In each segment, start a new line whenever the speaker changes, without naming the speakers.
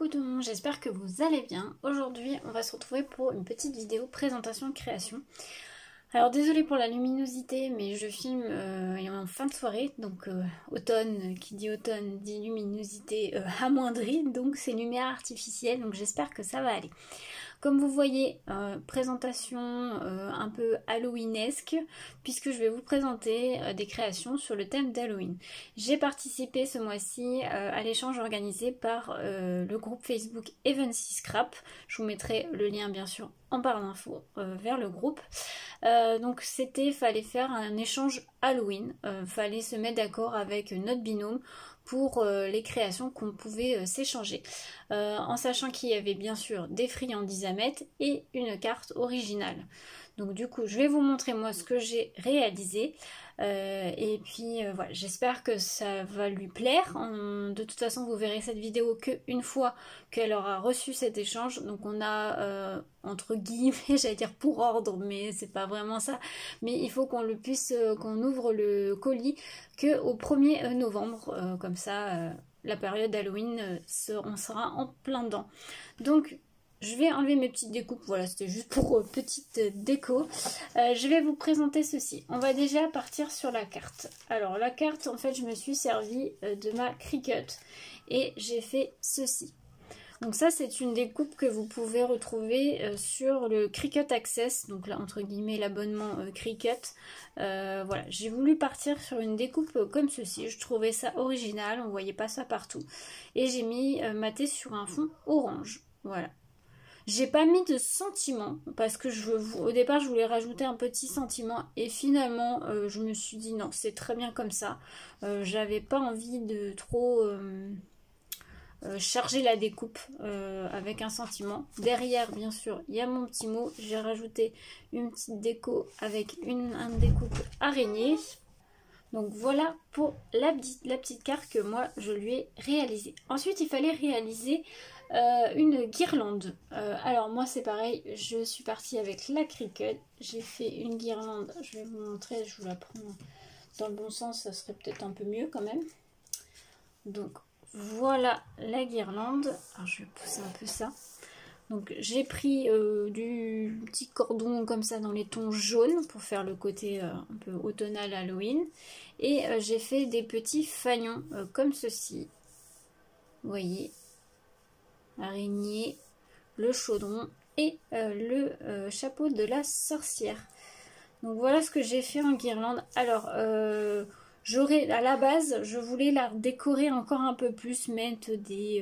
Coucou tout le monde, j'espère que vous allez bien. Aujourd'hui, on va se retrouver pour une petite vidéo présentation de création. Alors désolée pour la luminosité, mais je filme en fin de soirée, donc automne, qui dit automne dit luminosité amoindrie, donc c'est lumière artificielle, donc j'espère que ça va aller. Comme vous voyez, présentation un peu halloweenesque, puisque je vais vous présenter des créations sur le thème d'Halloween. J'ai participé ce mois-ci à l'échange organisé par le groupe Facebook Evansy Scrap. Je vous mettrai le lien bien sûr en barre d'infos vers le groupe. Donc fallait faire un échange Halloween, fallait se mettre d'accord avec notre binôme pour les créations qu'on pouvait s'échanger, en sachant qu'il y avait bien sûr des friandises à mettre et une carte originale. Donc du coup je vais vous montrer moi ce que j'ai réalisé et puis voilà, j'espère que ça va lui plaire. De toute façon vous verrez cette vidéo qu'une fois qu'elle aura reçu cet échange, donc on a entre guillemets, j'allais dire pour ordre, mais c'est pas vraiment ça, mais il faut qu'on le puisse, qu'on ouvre le colis que au 1er novembre, comme ça la période d'Halloween on sera en plein dedans. Donc je vais enlever mes petites découpes, voilà, c'était juste pour petite déco. Je vais vous présenter ceci. On va déjà partir sur la carte. Alors la carte, en fait, je me suis servi de ma Cricut et j'ai fait ceci. Donc ça, c'est une découpe que vous pouvez retrouver sur le Cricut Access, donc là, entre guillemets, l'abonnement Cricut. Voilà, j'ai voulu partir sur une découpe comme ceci. Je trouvais ça original, on voyait pas ça partout. Et j'ai mis maté sur un fond orange, voilà. J'ai pas mis de sentiment parce que au départ je voulais rajouter un petit sentiment et finalement je me suis dit non, c'est très bien comme ça. J'avais pas envie de trop charger la découpe avec un sentiment. Derrière bien sûr il y a mon petit mot, j'ai rajouté une petite déco avec une découpe araignée. Donc voilà pour la petite carte que moi je lui ai réalisée. Ensuite il fallait réaliser une guirlande. Alors moi c'est pareil, je suis partie avec la Cricut. J'ai fait une guirlande, je vais vous montrer, je vous la prends dans le bon sens, ça serait peut-être un peu mieux quand même. Donc voilà la guirlande. Alors je vais pousser un peu ça. Donc j'ai pris du petit cordon comme ça dans les tons jaunes pour faire le côté un peu automnal Halloween. Et j'ai fait des petits fanions comme ceci. Vous voyez, araignée, le chaudron et le chapeau de la sorcière. Donc voilà ce que j'ai fait en guirlande. Alors à la base je voulais la décorer encore un peu plus, mettre des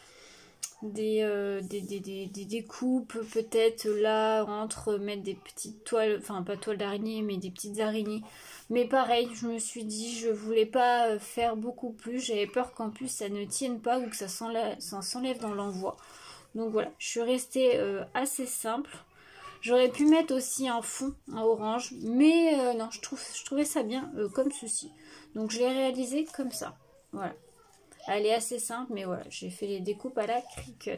découpes peut-être là entre, mettre des petites toiles, enfin pas toiles d'araignée mais des petites araignées, mais pareil je me suis dit je voulais pas faire beaucoup plus, j'avais peur qu'en plus ça ne tienne pas ou que ça s'enlève dans l'envoi. Donc voilà, je suis restée assez simple. J'aurais pu mettre aussi un fond en orange, mais non, je trouvais ça bien comme ceci, donc je l'ai réalisé comme ça. Voilà, elle est assez simple, mais voilà, j'ai fait les découpes à la Cricut.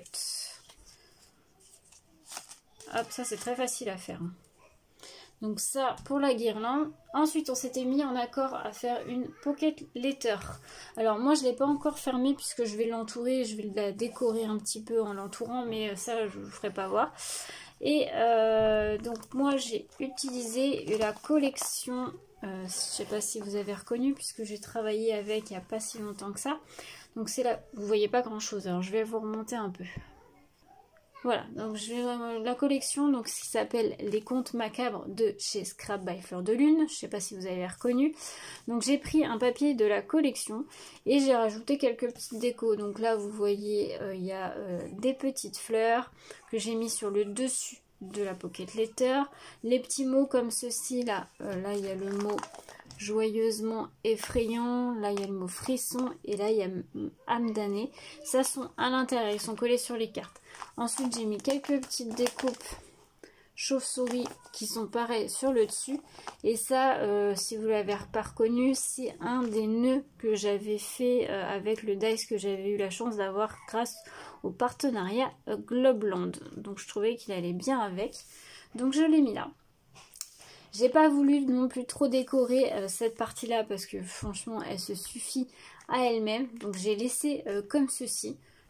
Hop, ça c'est très facile à faire. Donc ça pour la guirlande. Ensuite on s'était mis en accord à faire une pocket letter. Alors moi je ne l'ai pas encore fermée puisque je vais l'entourer, je vais la décorer un petit peu en l'entourant, mais ça je ne vous ferai pas voir. Et donc moi j'ai utilisé la collection, je ne sais pas si vous avez reconnu puisque j'ai travaillé avec il n'y a pas si longtemps que ça. Donc c'est là, vous voyez pas grand chose, alors je vais vous remonter un peu. Voilà, donc la collection donc qui s'appelle Les Contes Macabres de chez Scrap by Fleur de Lune. Je sais pas si vous avez reconnu. Donc j'ai pris un papier de la collection et j'ai rajouté quelques petites décos. Donc là vous voyez il y a des petites fleurs que j'ai mis sur le dessus de la pocket letter. Les petits mots comme ceci là, là il y a le mot joyeusement effrayant, là il y a le mot frisson et là il y a âme damnée. Ça sont à l'intérieur, ils sont collés sur les cartes. Ensuite j'ai mis quelques petites découpes chauve-souris qui sont pareilles sur le dessus. Et ça, si vous l'avez pas reconnu, c'est un des nœuds que j'avais fait avec le dice que j'avais eu la chance d'avoir grâce au partenariat Globeland. Donc je trouvais qu'il allait bien avec. Donc je l'ai mis là. J'ai pas voulu non plus trop décorer cette partie là parce que franchement elle se suffit à elle-même. Donc j'ai laissé comme ceci.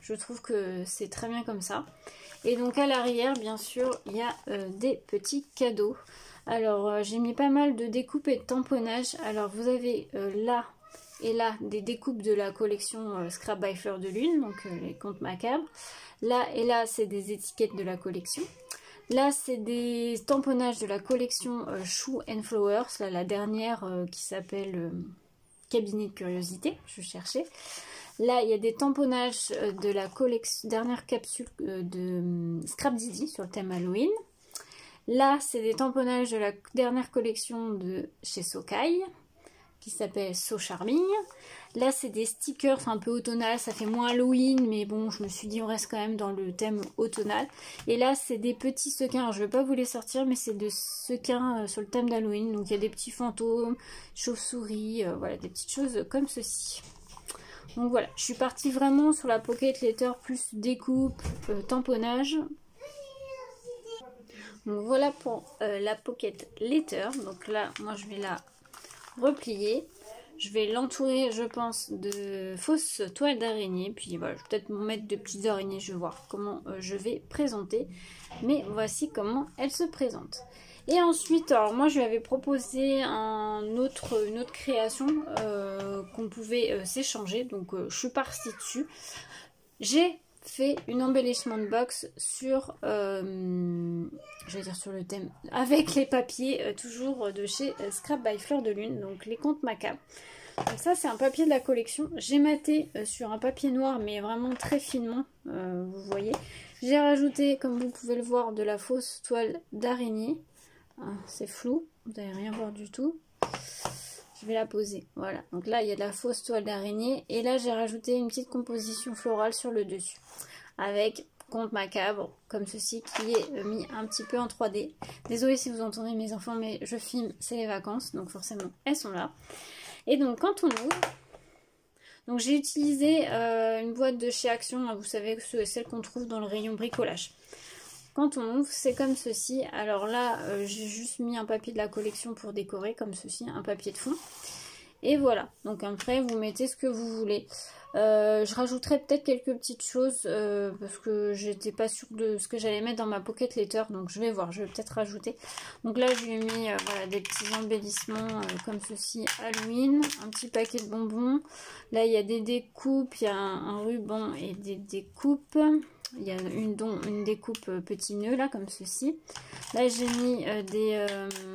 je trouve que c'est très bien comme ça. Et donc à l'arrière, bien sûr, il y a des petits cadeaux. Alors j'ai mis pas mal de découpes et de tamponnages. Alors vous avez là et là des découpes de la collection Scrap by Fleur de Lune, donc les contes macabres. Là et là c'est des étiquettes de la collection. Là c'est des tamponnages de la collection Shoe and Flowers, là, la dernière qui s'appelle Cabinet de curiosité, je cherchais. Là il y a des tamponnages de la dernière capsule de Scrap Didi sur le thème Halloween. Là, c'est des tamponnages de la dernière collection de chez Sokai, qui s'appelle So Charming. Là, c'est des stickers un peu automnal, ça fait moins Halloween, mais bon, je me suis dit, on reste quand même dans le thème automnal. Et là, c'est des petits sequins, alors, je ne vais pas vous les sortir, mais c'est des sequins sur le thème d'Halloween. Donc, il y a des petits fantômes, chauves-souris, voilà, des petites choses comme ceci. Donc voilà, je suis partie vraiment sur la pocket letter plus découpe, tamponnage. Donc voilà pour la pocket letter. Donc là, moi je vais la replier. Je vais l'entourer, je pense, de fausses toiles d'araignée. Puis voilà, je vais peut-être mettre de petites araignées. Je vais voir comment je vais présenter. Mais voici comment elle se présente. Et ensuite, alors moi je lui avais proposé une autre création qu'on pouvait s'échanger. Donc je suis partie dessus. J'ai fait une embellishment box sur, je vais dire sur le thème, avec les papiers toujours de chez Scrap by Fleur de Lune, donc les contes macabres. Donc ça c'est un papier de la collection, j'ai maté sur un papier noir mais vraiment très finement, vous voyez. J'ai rajouté, comme vous pouvez le voir, de la fausse toile d'araignée, c'est flou, vous n'allez rien voir du tout. Je vais la poser, voilà. Donc là, il y a de la fausse toile d'araignée. Et là, j'ai rajouté une petite composition florale sur le dessus. Avec conte macabre, comme ceci, qui est mis un petit peu en 3D. Désolée si vous entendez mes enfants, mais je filme, c'est les vacances. Donc forcément, elles sont là. Et donc, quand on ouvre... Donc j'ai utilisé une boîte de chez Action. Vous savez, celle qu'on trouve dans le rayon bricolage. Quand on ouvre, c'est comme ceci. Alors là, j'ai juste mis un papier de la collection pour décorer, comme ceci, un papier de fond. Et voilà. Donc après, vous mettez ce que vous voulez. Je rajouterai peut-être quelques petites choses parce que j'étais pas sûre de ce que j'allais mettre dans ma pocket letter. Donc je vais voir, je vais peut-être rajouter. Donc là, je lui ai mis voilà, des petits embellissements comme ceci, Halloween. Un petit paquet de bonbons. Là, il y a des découpes, il y a un ruban et des découpes. Il y a une découpe petit nœud là comme ceci. Là j'ai mis des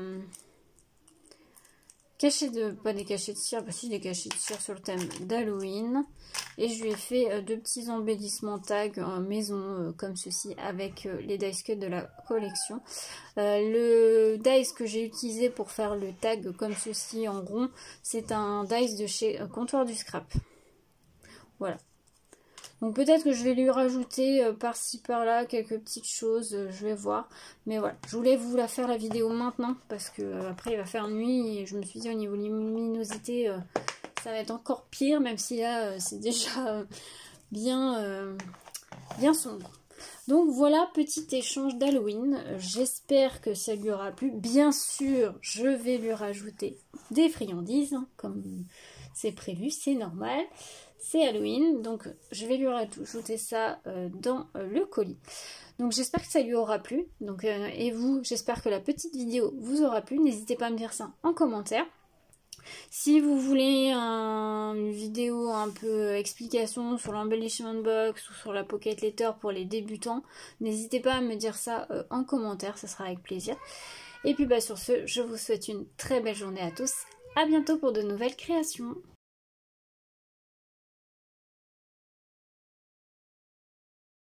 cachets de... pas des cachets de cire, bah si des cachets de cire sur le thème d'Halloween. Et je lui ai fait deux petits embellissements tags maison comme ceci avec les dice cut de la collection. Le dice que j'ai utilisé pour faire le tag comme ceci en rond, c'est un dice de chez Comptoir du Scrap. Voilà. Donc peut-être que je vais lui rajouter par-ci par-là quelques petites choses, je vais voir. Mais voilà, je voulais vous la faire la vidéo maintenant parce que après il va faire nuit et je me suis dit au niveau luminosité ça va être encore pire, même si là c'est déjà bien sombre. Donc voilà, petit échange d'Halloween, j'espère que ça lui aura plu. Bien sûr, je vais lui rajouter des friandises, hein, comme c'est prévu, c'est normal. C'est Halloween, donc je vais lui rajouter ça dans le colis. Donc j'espère que ça lui aura plu. Donc, et vous, j'espère que la petite vidéo vous aura plu. N'hésitez pas à me dire ça en commentaire. Si vous voulez une vidéo un peu explication sur l'embellishment box ou sur la pocket letter pour les débutants, n'hésitez pas à me dire ça en commentaire, ça sera avec plaisir. Et puis bah, sur ce, je vous souhaite une très belle journée à tous. À bientôt pour de nouvelles créations.